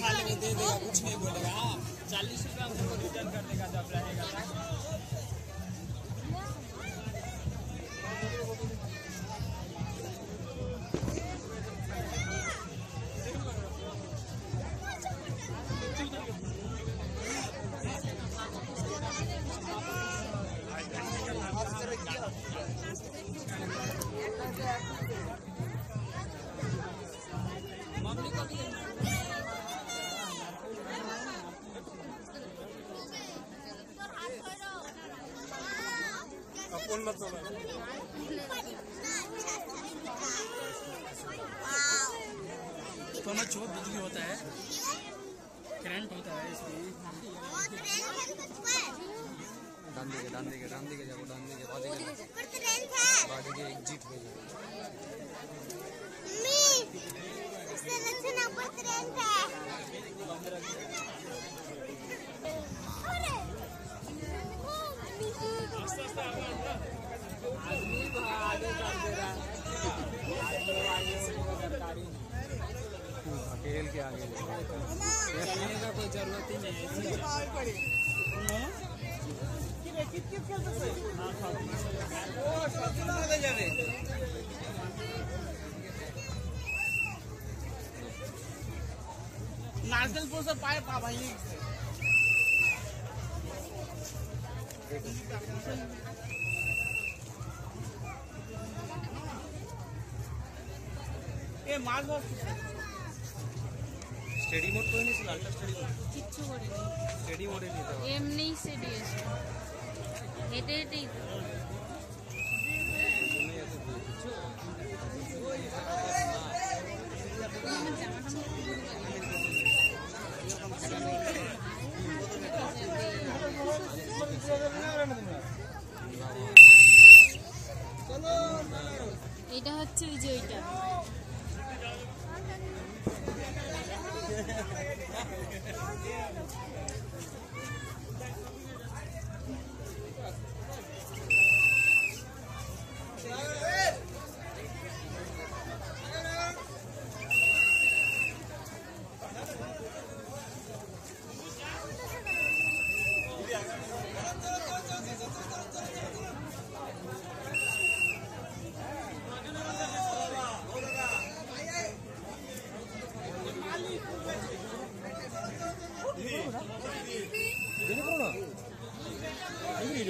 बना लेंगे, दे देगा, कुछ नहीं बोलेगा। 40 रुपये हमको रिटर्न कर देगा जब रहेगा। मम्मी को भी फोन मत तो ना छोड़ बिजली होता है, करंट होता है इसलिए डाल देंगे जब डाल देंगे बाद में एग्जिट हो जाएगा। अकेले के आगे देखने का कोई जरूरत ही नहीं है। नारकलपुर से पाए भाई ये माल स्टडी मोड कोई नहीं अल्ट्रा स्टडी मोड किच्छु करे नहीं स्टडी मोड नहीं था एमनी से डीएस हेटे हेटे এটা হচ্ছে বিজয়টা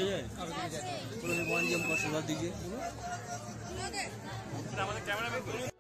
दीजिए।